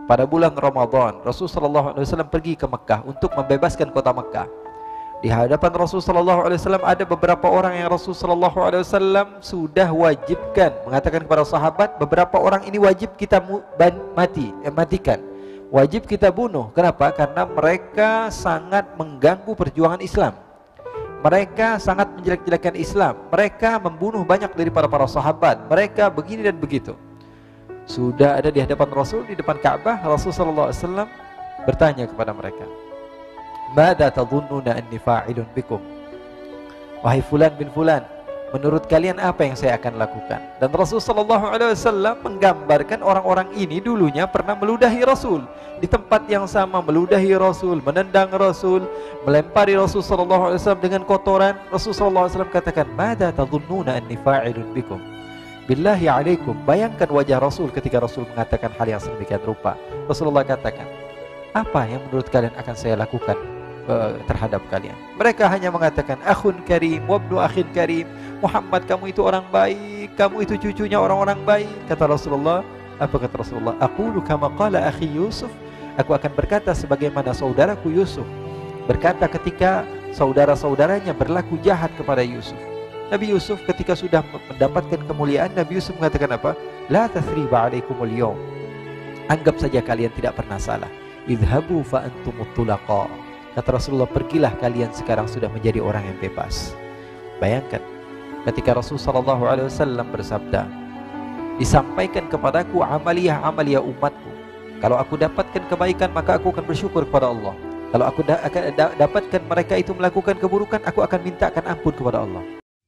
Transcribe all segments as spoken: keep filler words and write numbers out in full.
pada bulan Ramadan, Rasulullah shallallahu alaihi wasallam pergi ke Mekah untuk membebaskan kota Mekah. Di hadapan Rasulullah shallallahu alaihi wasallam ada beberapa orang yang Rasulullah shallallahu alaihi wasallam sudah wajibkan, mengatakan kepada sahabat, beberapa orang ini wajib kita mati, eh, matikan, wajib kita bunuh. Kenapa? Karena mereka sangat mengganggu perjuangan Islam. Mereka sangat menjelek-jelekan Islam. Mereka membunuh banyak daripada para sahabat. Mereka begini dan begitu. Sudah ada di hadapan Rasul, di depan Ka'bah, Rasul sallallahu alaihi wasallam bertanya kepada mereka, "Mada tadhunnuna anni fa'ilun bikum?" Wahai fulan bin fulan, menurut kalian apa yang saya akan lakukan? Dan Rasul sallallahu alaihi wasallam menggambarkan orang-orang ini dulunya pernah meludahi Rasul. Di tempat yang sama meludahi Rasul, menendang Rasul, melempari Rasul sallallahu alaihi wasallam dengan kotoran. Rasul sallallahu alaihi wasallam katakan, "Mada tadhunnuna anni fa'ilun bikum?" Billahi alaikum, bayangkan wajah Rasul ketika Rasul mengatakan hal yang sedemikian rupa. Rasulullah katakan, apa yang menurut kalian akan saya lakukan uh, terhadap kalian? Mereka hanya mengatakan, akhun karim, wabnu akhin karim, Muhammad kamu itu orang baik, kamu itu cucunya orang-orang baik. Kata Rasulullah, apa kata Rasulullah? Aqulu kama qala akhi Yusuf, aku akan berkata sebagaimana saudaraku Yusuf berkata ketika saudara-saudaranya berlaku jahat kepada Yusuf. Nabi Yusuf ketika sudah mendapatkan kemuliaan, Nabi Yusuf mengatakan apa? La tathriba alaikumul yawm, anggap saja kalian tidak pernah salah. Idhabu fa antumut tulaqa, kata Rasulullah, pergilah kalian sekarang sudah menjadi orang yang bebas. Bayangkan ketika Rasul sallallahu alaihi wasallam bersabda, disampaikan kepadaku amaliyah-amaliyah umatku. Kalau aku dapatkan kebaikan maka aku akan bersyukur kepada Allah. Kalau aku da akan da dapatkan mereka itu melakukan keburukan, aku akan mintakan ampun kepada Allah.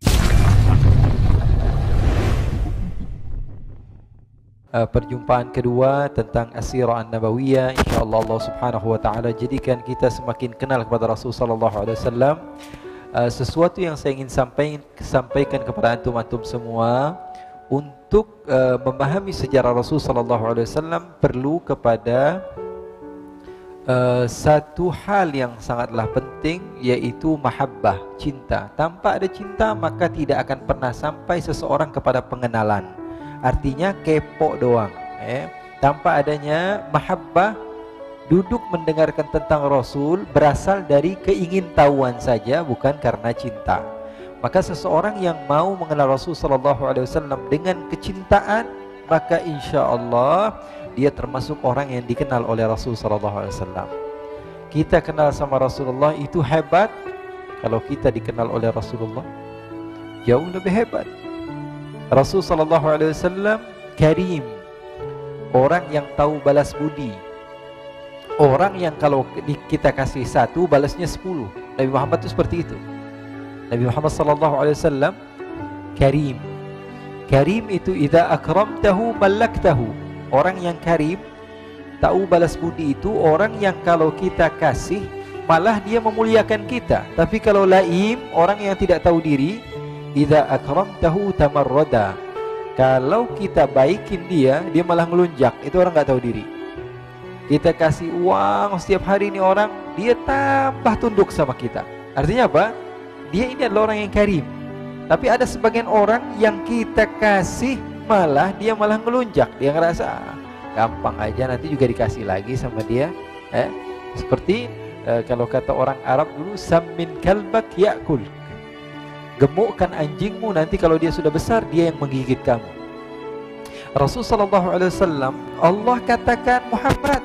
Uh, perjumpaan kedua tentang As-Sirah An-Nabawiyah, insyaallah Allah Subhanahu wa taala jadikan kita semakin kenal kepada Rasul sallallahu alaihi wasallam. Uh, sesuatu yang saya ingin sampaikan sampaikan kepada antum-antum semua, untuk uh, memahami sejarah Rasul sallallahu alaihi wasallam perlu kepada uh, satu hal yang sangatlah penting, yaitu mahabbah, cinta. Tanpa ada cinta maka tidak akan pernah sampai seseorang kepada pengenalan. Artinya kepo doang, eh. Tanpa adanya mahabbah, duduk mendengarkan tentang Rasul berasal dari keingintahuan saja, bukan karena cinta. Maka seseorang yang mau mengenal Rasul sallallahu alaihi wasallam dengan kecintaan, maka insya Allah dia termasuk orang yang dikenal oleh Rasul sallallahu alaihi wasallam. Kita kenal sama Rasulullah itu hebat. Kalau kita dikenal oleh Rasulullah, jauh lebih hebat. Rasul sallallahu alaihi wasallam karim, orang yang tahu balas budi, orang yang kalau kita kasih satu balasnya sepuluh. Nabi Muhammad itu seperti itu. Nabi Muhammad sallallahu alaihi wasallam karim. Karim itu idza akramtahu malaktahu. Orang yang karim, tahu balas budi itu orang yang kalau kita kasih malah dia memuliakan kita. Tapi kalau laim, orang yang tidak tahu diri, idza akramtahu tamarrada. Kalau kita baikin dia, dia malah ngelunjak. Itu orang nggak tahu diri. Kita kasih uang setiap hari, ini orang dia tambah tunduk sama kita. Artinya apa? Dia ini adalah orang yang karim. Tapi ada sebagian orang yang kita kasih malah dia malah ngelunjak. Dia ngerasa ah, gampang aja, nanti juga dikasih lagi sama dia. Eh, seperti eh, kalau kata orang Arab dulu, sammin kalbak yakul. Gemukkan anjingmu, nanti kalau dia sudah besar dia yang menggigit kamu. Rasul sallallahu alaihi wasallam, Allah katakan, Muhammad,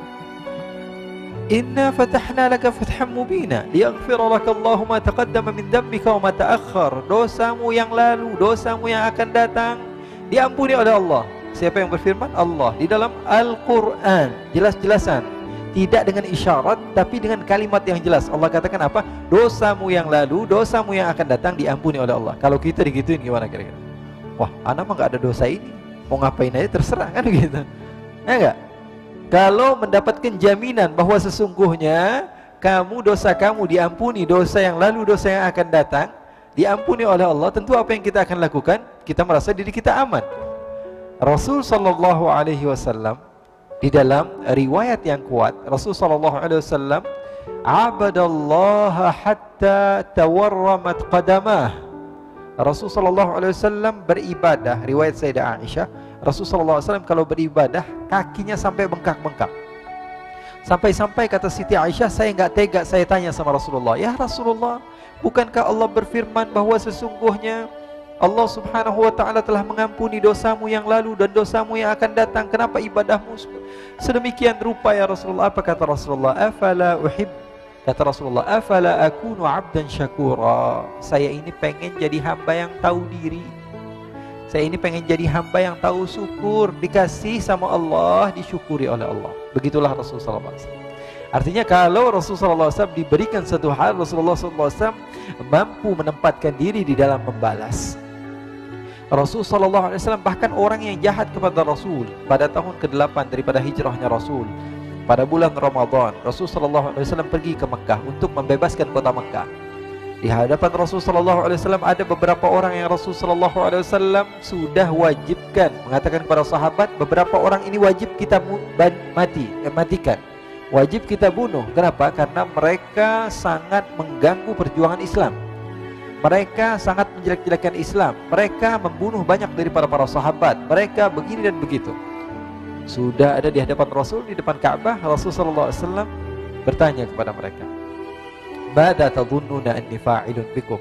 inna fatahna laka fatham mubina liyaghfira laka Allahu ma taqaddama min dhanbika wa ma ta'akhkhar. Dosamu yang lalu, dosamu yang akan datang diampuni oleh Allah. Siapa yang berfirman? Allah. Di dalam Al-Quran jelas-jelasan, tidak dengan isyarat tapi dengan kalimat yang jelas. Allah katakan apa? Dosamu yang lalu, dosamu yang akan datang diampuni oleh Allah. Kalau kita digituin gimana kira-kira? Wah, anak mah gak ada dosa ini, mau ngapain aja terserah, kan gitu. Ya enggak? Kalau mendapatkan jaminan bahwa sesungguhnya kamu, dosa kamu diampuni, dosa yang lalu, dosa yang akan datang diampuni oleh Allah, tentu apa yang kita akan lakukan? Kita merasa diri kita aman. Rasul sallallahu alaihi wasallam di dalam riwayat yang kuat, Rasul sallallahu alaihi wasallam abadallaha hatta tawarramat qadamah. Rasul sallallahu alaihi wasallam beribadah, riwayat Sayyidah Aisyah, Rasul sallallahu alaihi wasallam kalau beribadah kakinya sampai bengkak-bengkak. Sampai-sampai kata Siti Aisyah, saya nggak tega, saya tanya sama Rasulullah, ya Rasulullah, bukankah Allah berfirman bahwa sesungguhnya Allah subhanahu wa ta'ala telah mengampuni dosamu yang lalu dan dosamu yang akan datang, kenapa ibadahmu sedemikian rupa ya Rasulullah? Apa kata Rasulullah? Afala uhib, kata Rasulullah, afala akunu abdan syakura, saya ini pengen jadi hamba yang tahu diri, saya ini pengen jadi hamba yang tahu syukur, dikasih sama Allah, disyukuri oleh Allah. Begitulah Rasulullah sallallahu alaihi wasallam. Artinya kalau Rasulullah sallallahu alaihi wasallam diberikan satu hal, Rasulullah sallallahu alaihi wasallam mampu menempatkan diri di dalam membalas. Rasul sallallahu alaihi wasallam bahkan orang yang jahat kepada Rasul pada tahun kedelapan daripada hijrahnya Rasul, pada bulan Ramadan, Rasul sallallahu alaihi wasallam pergi ke Mekah untuk membebaskan kota Mekah. Di hadapan Rasul sallallahu alaihi wasallam ada beberapa orang yang Rasul sallallahu alaihi wasallam sudah wajibkan, mengatakan kepada sahabat, beberapa orang ini wajib kita mati, eh, matikan, wajib kita bunuh. Kenapa? Karena mereka sangat mengganggu perjuangan Islam. Mereka sangat menjelek-jelekan Islam. Mereka membunuh banyak daripada para sahabat. Mereka begini dan begitu. Sudah ada di hadapan Rasul, di depan Ka'bah, Rasul sallallahu alaihi wasallam bertanya kepada mereka, "Mada tadhunnuna anni fa'ilun bikum?"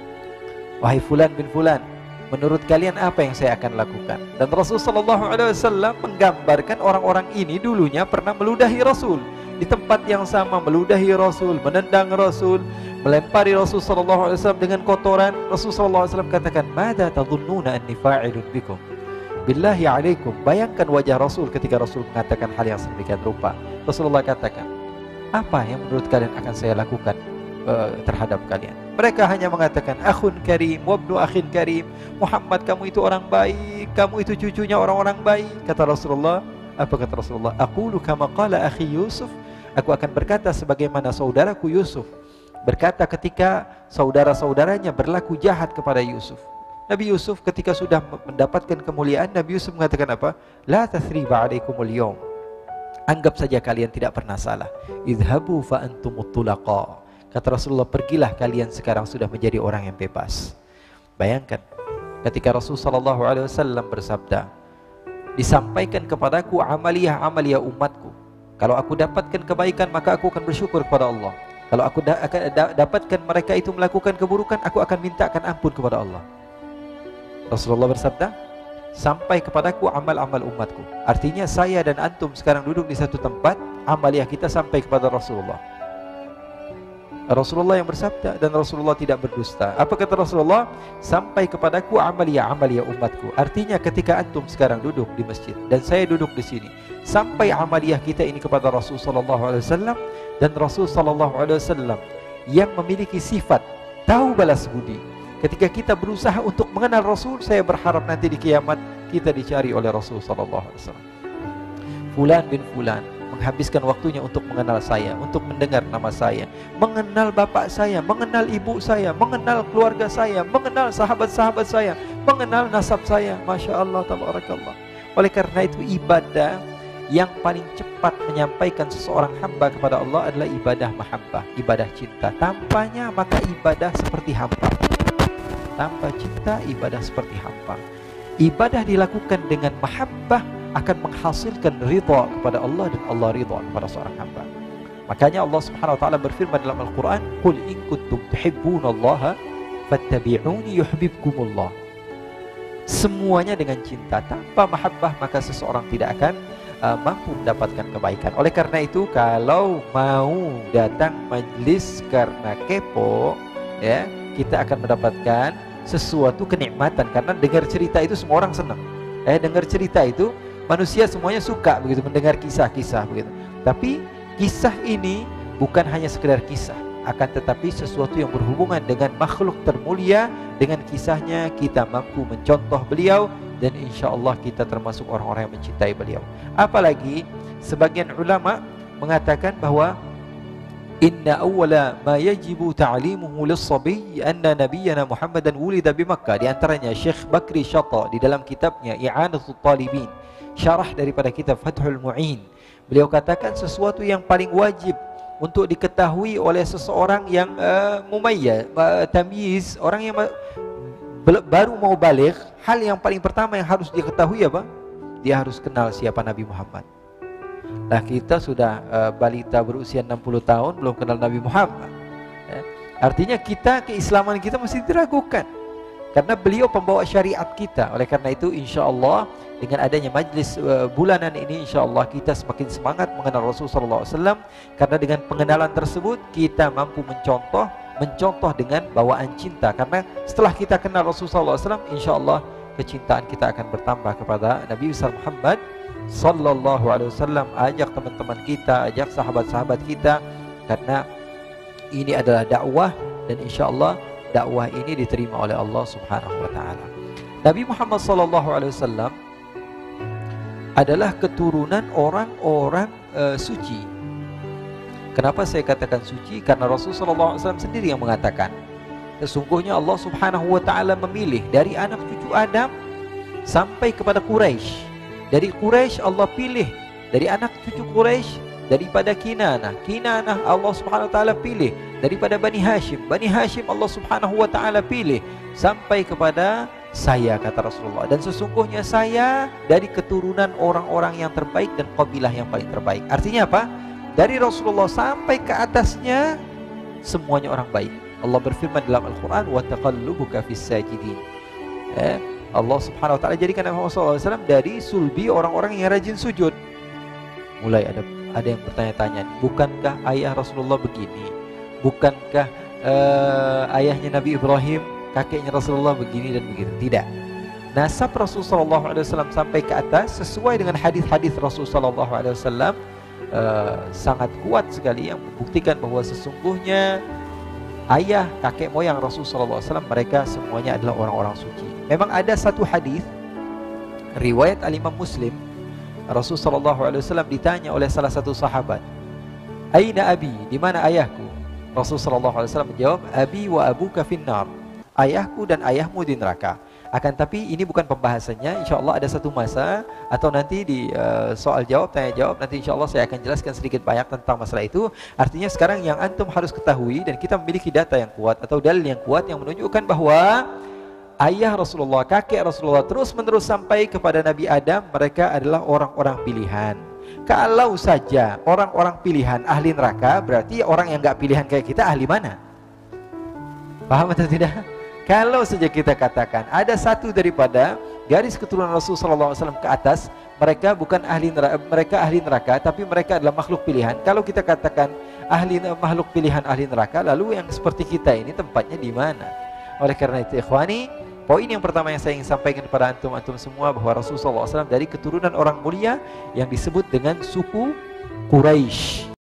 Wahai fulan bin fulan, menurut kalian apa yang saya akan lakukan? Dan Rasul sallallahu alaihi wasallam menggambarkan orang-orang ini dulunya pernah meludahi Rasul. Di tempat yang sama meludahi Rasul, menendang Rasul, melempari Rasul sallallahu alaihi wasallam dengan kotoran. Rasul sallallahu alaihi wasallam katakan, "Mada tadhunnuna anni fa'ilun bikum?" Billahi alaikum, bayangkan wajah Rasul ketika Rasul mengatakan hal yang sedemikian rupa. Rasulullah katakan, apa yang menurut kalian akan saya lakukan uh, terhadap kalian? Mereka hanya mengatakan, akhun karim, wabnu akhin karim, Muhammad kamu itu orang baik, kamu itu cucunya orang-orang baik. Kata Rasulullah, apa kata Rasulullah? Aqulu kama qala akhi Yusuf, aku akan berkata sebagaimana saudaraku Yusuf berkata ketika saudara-saudaranya berlaku jahat kepada Yusuf. Nabi Yusuf ketika sudah mendapatkan kemuliaan, Nabi Yusuf mengatakan apa? La tathriba alaikumul yawm, anggap saja kalian tidak pernah salah. Idhabu fa antumut tulaqa, kata Rasulullah, pergilah kalian sekarang sudah menjadi orang yang bebas. Bayangkan ketika Rasul sallallahu alaihi wasallam bersabda, disampaikan kepadaku amaliyah-amaliyah umatku, kalau aku dapatkan kebaikan maka aku akan bersyukur kepada Allah, kalau aku da akan da dapatkan mereka itu melakukan keburukan, aku akan mintakan ampun kepada Allah. Rasulullah bersabda, sampai kepadaku amal-amal umatku. Artinya saya dan antum sekarang duduk di satu tempat, amaliyah kita sampai kepada Rasulullah. Rasulullah yang bersabda dan Rasulullah tidak berdusta. Apa kata Rasulullah? Sampai kepadaku amaliyah-amaliyah umatku. Artinya ketika antum sekarang duduk di masjid dan saya duduk di sini, sampai amaliyah kita ini kepada Rasul sallallahu alaihi wasallam, dan Rasul sallallahu alaihi wasallam yang memiliki sifat tahu balas budi. Ketika kita berusaha untuk mengenal Rasul, saya berharap nanti di kiamat kita dicari oleh Rasul sallallahu alaihi wasallam. Fulan bin fulan menghabiskan waktunya untuk mengenal saya, untuk mendengar nama saya, mengenal bapak saya, mengenal ibu saya, mengenal keluarga saya, mengenal sahabat-sahabat saya, mengenal nasab saya. Masya Allah, tabarakallah. Oleh karena itu ibadah yang paling cepat menyampaikan seseorang hamba kepada Allah adalah ibadah mahabbah, ibadah cinta. Tanpanya maka ibadah seperti hampa. Tanpa cinta ibadah seperti hampa. Ibadah dilakukan dengan mahabbah akan menghasilkan ridha kepada Allah dan Allah ridha kepada seorang hamba. Makanya Allah Subhanahu wa taala berfirman dalam Al-Qur'an, "Qul in kuntum tuhibbunallaha fattabi'uni yuhibbukumullah." Semuanya dengan cinta. Tanpa mahabbah maka seseorang tidak akan uh, mampu mendapatkan kebaikan. Oleh karena itu kalau mau datang majlis karena kepo, ya, kita akan mendapatkan sesuatu kenikmatan, karena dengar cerita itu semua orang senang. Eh, dengar cerita itu manusia semuanya suka begitu, mendengar kisah-kisah begitu. Tapi kisah ini bukan hanya sekedar kisah, akan tetapi sesuatu yang berhubungan dengan makhluk termulia. Dengan kisahnya kita mampu mencontoh beliau dan insya Allah kita termasuk orang-orang yang mencintai beliau. Apalagi sebagian ulama mengatakan bahwa inna awwala ma yajibu ta'limuhu lis-sabiy anna nabiyyana Muhammadan wulida bi Makkah. Di antaranya Syekh Bakri Syata di dalam kitabnya I'anatul Talibin, syarah daripada kitab Fathul Mu'in, beliau katakan sesuatu yang paling wajib untuk diketahui oleh seseorang yang uh, mumayyiz, uh, tamyiz, orang yang baru mau baligh, hal yang paling pertama yang harus diketahui apa? Dia harus kenal siapa Nabi Muhammad. Nah kita sudah uh, balita berusia enam puluh tahun belum kenal Nabi Muhammad. Ya. Artinya kita, keislaman kita mesti diragukan. Karena beliau pembawa syariat kita. Oleh karena itu insya Allah dengan adanya majlis uh, bulanan ini, insya Allah kita semakin semangat mengenal Rasulullah sallallahu alaihi wasallam. Karena dengan pengenalan tersebut kita mampu mencontoh, mencontoh dengan bawaan cinta. Karena setelah kita kenal Rasulullah sallallahu alaihi wasallam, insya Allah kecintaan kita akan bertambah kepada Nabi besar Muhammad sallallahu alaihi wasallam. Ajak teman-teman kita, ajak sahabat-sahabat kita, karena ini adalah dakwah dan insya Allah dakwah ini diterima oleh Allah Subhanahu wa taala. Nabi Muhammad sallallahu alaihi wasallam adalah keturunan orang-orang uh, suci. Kenapa saya katakan suci? Karena Rasulullah sallallahu alaihi wasallam sendiri yang mengatakan, sesungguhnya Allah Subhanahu wa taala memilih dari anak cucu Adam sampai kepada Quraisy. Dari Quraisy Allah pilih, dari anak cucu Quraisy, daripada Kinanah. Kinanah Allah Subhanahu wa taala pilih daripada Bani Hashim. Bani Hashim Allah Subhanahu wa taala pilih sampai kepada saya, kata Rasulullah. Dan sesungguhnya saya dari keturunan orang-orang yang terbaik dan qabilah yang paling terbaik. Artinya apa? Dari Rasulullah sampai ke atasnya semuanya orang baik. Allah berfirman dalam Al-Quran, wa taqallubuka fis sajidin. Eh, Allah Subhanahu wa taala jadikan Nabi Muhammad sallallahu alaihi wasallam dari sulbi orang-orang yang rajin sujud. Mulai ada ada yang bertanya-tanya, bukankah ayah Rasulullah begini? Bukankah uh, ayahnya Nabi Ibrahim, kakeknya Rasulullah begini dan begitu? Tidak. Nasab Rasulullah sallallahu alaihi wasallam sampai ke atas sesuai dengan hadis-hadis Rasulullah sallallahu alaihi wasallam uh, sangat kuat sekali yang membuktikan bahwa sesungguhnya ayah, kakek moyang Rasulullah sallallahu alaihi wasallam mereka semuanya adalah orang-orang suci. Memang ada satu hadis riwayat Al-Imam Muslim, Rasulullah sallallahu alaihi wasallam ditanya oleh salah satu sahabat, "Aina abi?" Di mana ayahku? Rasulullah sallallahu alaihi wasallam menjawab, "Abi wa abuka finnar." Ayahku dan ayahmu di neraka. Akan tapi ini bukan pembahasannya. Insyaallah ada satu masa atau nanti di uh, soal jawab, tanya jawab, nanti insyaallah saya akan jelaskan sedikit banyak tentang masalah itu. Artinya sekarang yang antum harus ketahui, dan kita memiliki data yang kuat atau dalil yang kuat yang menunjukkan bahwa ayah Rasulullah, kakek Rasulullah terus menerus sampai kepada Nabi Adam, mereka adalah orang-orang pilihan. Kalau saja orang-orang pilihan ahli neraka, berarti orang yang gak pilihan kayak kita ahli mana? Paham atau tidak? Kalau saja kita katakan ada satu daripada garis keturunan Rasulullah sallallahu alaihi wasallam ke atas, mereka bukan ahli neraka, mereka ahli neraka, tapi mereka adalah makhluk pilihan. Kalau kita katakan ahli makhluk pilihan ahli neraka, lalu yang seperti kita ini tempatnya di mana? Oleh karena itu ikhwani, poin yang pertama yang saya ingin sampaikan kepada antum-antum semua bahwa Rasulullah sallallahu alaihi wasallam dari keturunan orang mulia yang disebut dengan suku Quraisy.